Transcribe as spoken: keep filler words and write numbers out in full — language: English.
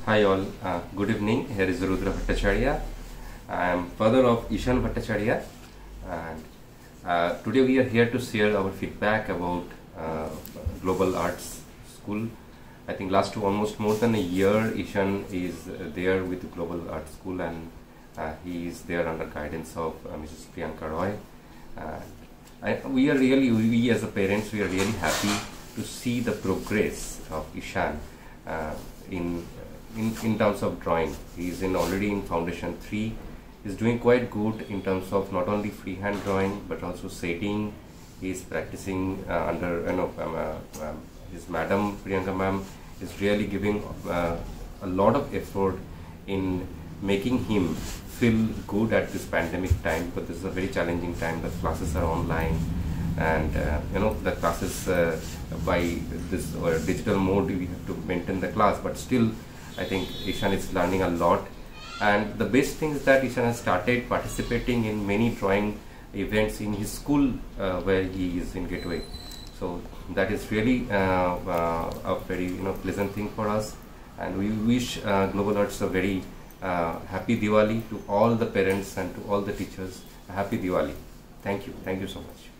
Hi all, uh, good evening. Here is Rudra Bhattacharya. I am father of Ishan Bhattacharya, and uh, today we are here to share our feedback about uh, Global Arts School. I think last to almost more than a year, Ishan is uh, there with the Global Arts School, and uh, he is there under guidance of uh, Missus Priyanka Roy. Uh, I, we are really, we as a parents, we are really happy to see the progress of Ishan uh, in In, in terms of drawing. He is in already in foundation three. He is doing quite good in terms of not only freehand drawing but also shading. He is practicing uh, under you know um, uh, um, his madam Priyanka ma'am is really giving uh, a lot of effort in making him feel good at this pandemic time, but this is a very challenging time. The classes are online, and uh, you know the classes uh, by this uh, digital mode we have to maintain the class, but still I think Ishan is learning a lot, and the best thing is that Ishan has started participating in many drawing events in his school uh, where he is in Gateway. So that is really uh, uh, a very you know pleasant thing for us, and we wish uh, Global Arts a very uh, happy Diwali to all the parents and to all the teachers. A happy Diwali. Thank you. Thank you so much.